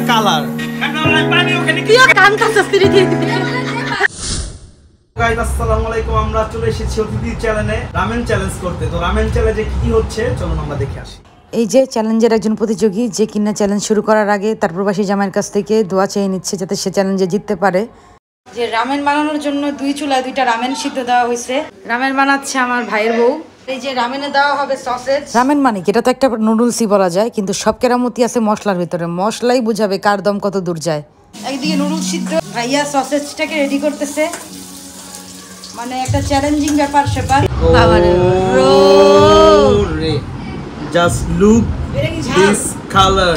Colour আসসালামু আলাইকুম। আমরা চলে এসেছি অতিথি চ্যানেলে রামেন চ্যালেঞ্জ করতে। তো রামেন চ্যালেঞ্জে কি হচ্ছে চলুন আমরা দেখে আসি। এই যে চ্যালেঞ্জের একজন প্রতিযোগী যে কিনা চ্যালেঞ্জ শুরু করার আগে তার প্রবাসী জামাইয়ের কাছ থেকে দোয়া চেয়ে নিচ্ছে যাতে সে চ্যালেঞ্জে জিততে পারে। যে রামেন বানানোর জন্য দুই চুলায় দুইটা রামেন সিদ্ধ দেওয়া হয়েছে। রামেন বানাচ্ছে আমার ভাইয়ের বউ। এই যে রামেনে দেওয়া হবে সসেজ। রামেন মানে এটা তো একটা নুডলসই বলা যায়, কিন্তু সব কেরামতি আছে মশলার ভিতরে। মশলাই বুঝাবে কার দম কত দূর যায়। একদিকে নুডলস সিদ্ধ, ভাইয়া সসেজটাকে রেডি করতেছে, মানে একটা চ্যালেঞ্জিং ব্যাপার সেপার। জাস্ট লুক দিস কালার,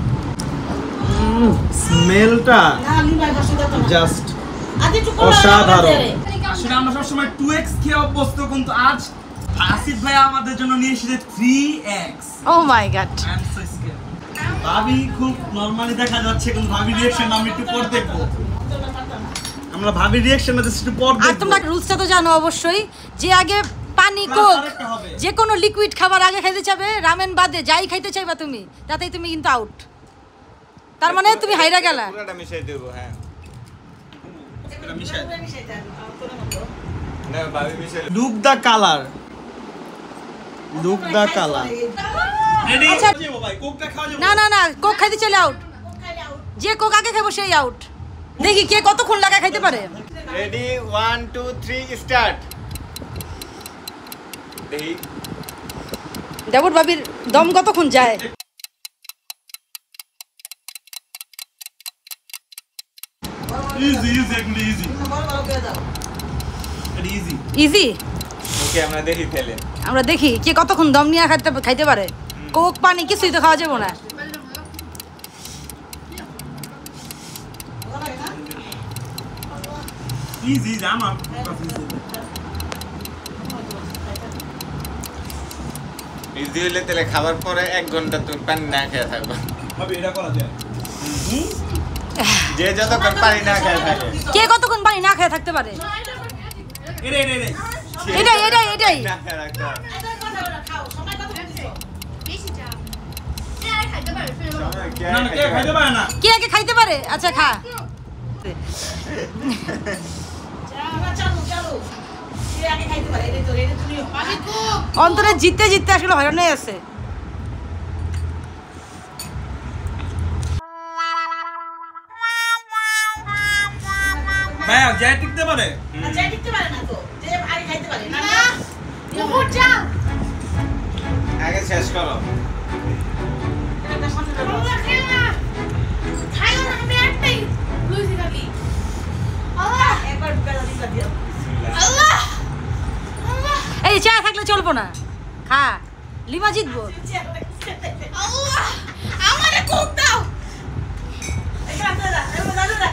স্মেলটা জাস্ট অসাধারণ। আসলে আমরা সবসময় 2x খেয়ে অভ্যস্ত, কিন্তু আজ আসিফ ভাই আমাদের জন্য নিয়ে এসেছে 3x। ও মাই গড, ভাবি খুব নরমালি দেখা যাচ্ছে, কিন্তু ভাবির রিঅ্যাকশন আমি একটু পর দেখবো। আমরা ভাবির রিঅ্যাকশনটা জাস্ট একটু পর দেখব। আর তোমরা রুলসটা তো জানো অবশ্যই, যে আগে পানি কোক যে কোনো লিকুইড খাবার আগে খাইতে চাইবে, রামেন বাদে যাই খাইতে চাইবা তুমি, তাতেই তুমি কিন্তু আউট। তার মানে তুমি হাইরা গেলা। পুরোটা মিশাই দেব। হ্যাঁ, এটা মিশাই না ভাবি মিশাই। Look the colour, look the colour. Ready যাবো ভাই, কোকটা খাওয়া যাবে? না না না, কোক খাইতে চলে আউট। যে কোক আগে খাবো সেই আউট। দেখি কে কতক্ষণ লাগা খাইতে পারে। Ready 1 2 3 start. দেখি দেবর ভাবির দম কতক্ষণ যায়। ইজি ইজি একদম ইজি। Easy easy. ওকে, আমরা দেখি ফেলে। আমরা দেখি কে কতক্ষণ দম নিয়ে খাইতে পারে। কোক পানি কিছুই তো খাওয়া যাবে না। ইজি জামা ইজি হইলে তাহলে খাবার পরে 1 ঘন্টা তুমি পানি না খেয়ে থাকবা। ভাবি এটা করা যায়? যে যতক্ষণ পানি না খেয়ে থাকে। কে কতক্ষণ পানি না খেয়ে থাকতে পারে? এটাই না খেয়ে রাখতে হবে। না না, কে খাইতে পারে না? কে আগে খাইতে পারে? আচ্ছা খা। অন্তরে জিততে জিততে আসলে হয়রান হয়ে আছে। ভাইয়া যাই টিকতে পারে? যাই টিকতে পারে না তো, যে আগে খাইতে পারে না। না বহুত যা, আগে শেষ করো। এটা সামনে দাও। আল্লাহ খেলা খাইও না, আমি একটাই লুইছি খালি। আল্লাহ একবার বেলা দিতে দিও। আল্লাহ আল্লাহ, এই চা থাকলে চলবো না, খা। লিমা জিতবো। আল্লাহ আমারে কোক দাও। এখানে দাও, এখানে দাও।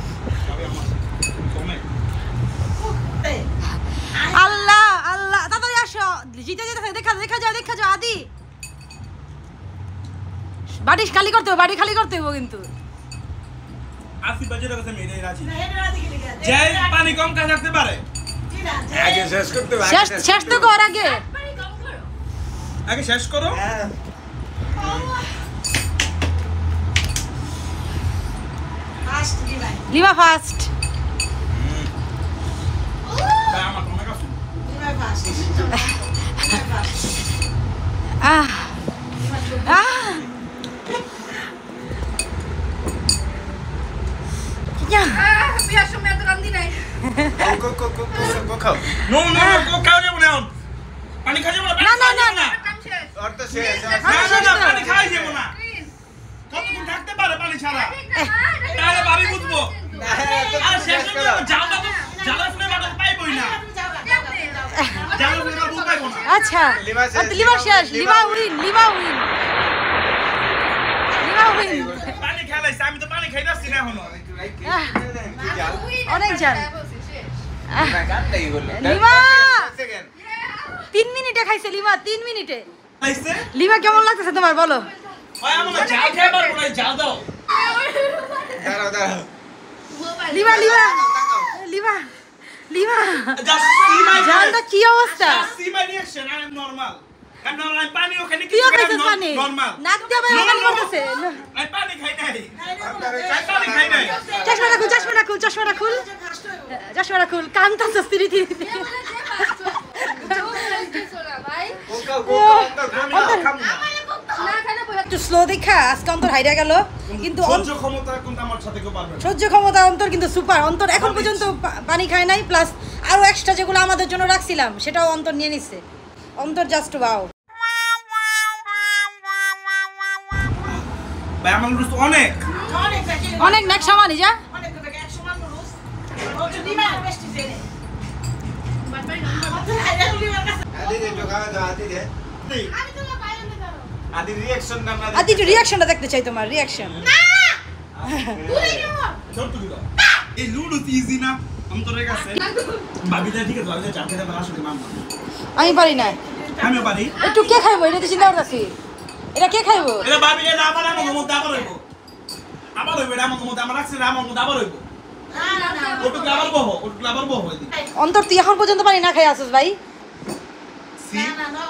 আল্লাহ আল্লাহ, তাড়াতাড়ি আসো, জিতে যেতে দেখা যাও আদি। বাড়ি খালি করতে হবে, কিন্তু আসিফ বাজে রাখছে মেরে রাজি। না এটা রাতে কি লিখা? যাই পানি কম খাই থাকতে পারে? আগে শেষ করতে হবে। শেষ তো কর আগে। পানি কম করো। আগে শেষ করো। হ্যাঁ, ফাস্ট দিবাই। লিমা ফার্স্ট। ভাই আমার তোমার কাছে দিবাই ফাস্ট। আহ আহ বিয়ার সময় এত রান্দি নাই। কোক খাও। নো নো কোক খাওয়া যাবে না। পানি খাওয়া যাবে না? না। আর তো শেষ। না পানি খাওয়া যাবে না। কতক্ষণ থাকতে পারে পানি ছাড়া? তাহলে ভাবি বুঝবো। আর শেষ করে জালটা তো জালার ফ্লেভারটা পাইবই না। জালার ফ্লেভার বুঝ পাইবো না। আচ্ছা, লিমা শেষ। লিমা উইন। পানি খেলাইছে, আমি তো পানি খাইতাছি না এখনো। অনেক জান। লিমা 3 মিনিটে খাইছে। লিমা 3 মিনিটে খাইছে? লিমা কেমন লাগতেছে তোমার বলো? ভাই আমার জাল খেয়ে পারবো না, জাল দাও। দাঁড়াও। লিমা জালটা কি অবস্থা? See my reaction, I am normal. আমি পানিও খাই না, তুইও কিছু খাই খাইছিস না, পানি normal। নাক দিয়ে বাইরে পানি পড়তেছে আমি পানি খাই নাই। আমি পানি খাই নাই। চশমাটা খুল কান্তাছে স্মৃতি একটু স্লো দেখা আজকে অন্তর হাইরা গেল কিন্তু সহ্য ক্ষমতা কিন্তু আমার সাথে কেউ পারবে না। সহ্য ক্ষমতা অন্তর কিন্তু সুপার অন্তর এখন পর্যন্ত পানি খায় নাই প্লাস আরো এক্সট্রা যেগুলো আমাদের জন্য রাখছিলাম সেটাও অন্তর নিয়ে নিচ্ছে অন্তর জাস্ট ওয়াও ভাই আমার লুজ অনেক। অনেক নাক সামানি যা আদির রিঅ্যাকশন না আমরা আদি একটু রিয়াকশনটা দেখতে চাই তোমার রিয়াকশন ছোট গুলো এই লুডো ইজি না অন্তরের কাছে ভাবিটা ঠিক আছে ভাবিটা চাপে দেবার আসলে মাম না আমি পারি না আমিও পারি একটু কে খাইবো এটা তো চিন্তা করতেছি এটা কে খাইবো এটা ভাবি এটা আবার আমার মধ্যে আবার হইব এটা আমার মধ্যে আমার রাখছে আমার মধ্যে আবার হইব ওটুকু আবার বহ এদিকে অন্তর তুই এখন পর্যন্ত পানি না খাই আসিস ভাই সি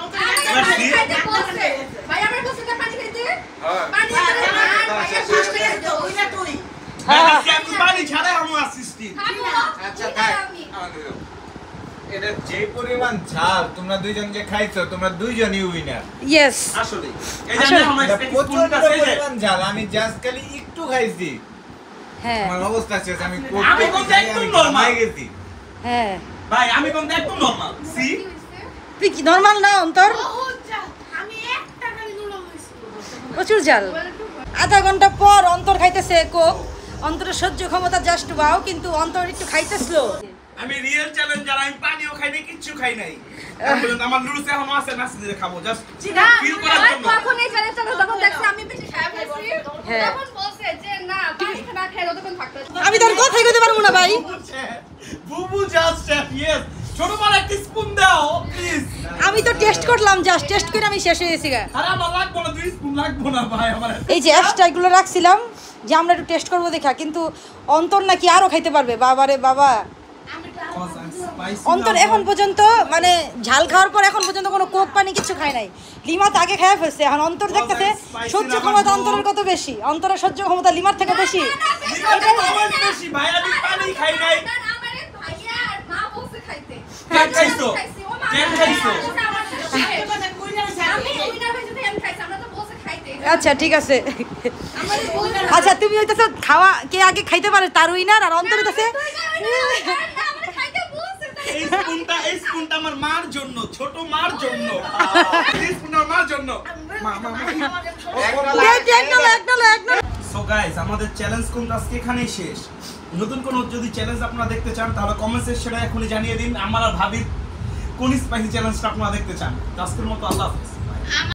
পানি ছাড়া আমি আসিস্টি আচ্ছা থাক এটা যে পরিমাণ ঝাল তোমরা দুইজন যে খাইছো তোমরা দুইজনই উইনার ইয়েস আসলে এই যে আমার এটা স্পেস প্রচন্ড ফুলটা আছে পরিমাণ ঝাল আমি জাস্ট খালি একটু খাইছি হ্যাঁ আমার অবস্থা শেষ আমি আমি কিন্তু একদম normal। গেছি হ্যাঁ ভাই আমি কিন্তু একদম নরমাল সি তুই কি নর্মাল না অন্তর আমি একটা খালি নুডল হইছি প্রচুর জাল আধা ঘন্টা পর অন্তর খাইতেছে কোক অন্তরের সহ্য ক্ষমতা জাস্ট ওয়াও কিন্তু অন্তর একটু খাইতে স্লো আমি রিয়েল চ্যালেঞ্জার আমি পানিও খাই নাই কিচ্ছু খাই নাই এখন পর্যন্ত আমার লুডুস এখনো আছে না সিজে খাবো জাস্ট ফিল করার জন্য তখন এই চ্যালেঞ্জটা যখন দেখছি আমি বেশি খারাপ হয়েছি হ্যাঁ। তখন বলছে যে না পানি না খেয়ে যতক্ষণ থাকতে আমি তোর কথাই কইতে পারবো না ভাই বুবু জাস্ট শেফ ইয়েস ছোট বড় একটা স্পুন দাও প্লিজ আমি তো টেস্ট করলাম জাস্ট টেস্ট করে আমি শেষ হয়ে গেছি গা আরে আমার লাগবো না 2 স্পুন লাগবো না ভাই আমার এই যে এক্সট্রা এগুলো রাখছিলাম যে আমরা একটু টেস্ট করবো দেখা কিন্তু অন্তর নাকি আরো খাইতে পারবে বাবারে বাবা অন্তর এখন পর্যন্ত মানে ঝাল খাওয়ার পর এখন পর্যন্ত কোনো কোক পানি কিছু খায় নাই লিমা তো আগে খাওয়া ফেলছে এখন অন্তর দেখতেছে সহ্য ক্ষমতা অন্তরের কত বেশি অন্তরের সহ্য ক্ষমতা লিমার থেকে বেশি বেশি ভাই আমি পানি খাই নাই আমার ভাইয়া আর মা বলছে খাইতে কেন খাইছো কেন খাইছো আমি উইনার হয়ে যদি আমি খাইছি আমরা তো বলছে খাইতে আচ্ছা ঠিক আছে আমাদের বলছে আচ্ছা তুমি হইতেছো খাওয়া কে আগে খাইতে পারে তার উইনার আর অন্তর হইতেছে আমরা খাইতে বলছে এই স্পুনটা আমার মার জন্য ছোট মার জন্য এই স্পুনটা আমার মার জন্য মা সো গাইস আমাদের চ্যালেঞ্জ কোনটা আজকে এখানেই শেষ নতুন কোন যদি চ্যালেঞ্জ আপনারা দেখতে চান তাহলে কমেন্ট সেকশনে এখনই জানিয়ে দিন আমার আর ভাবির কোন স্পাইসি চ্যালেঞ্জটা আপনারা দেখতে চান আজকের মতো আল্লাহ হাফেজ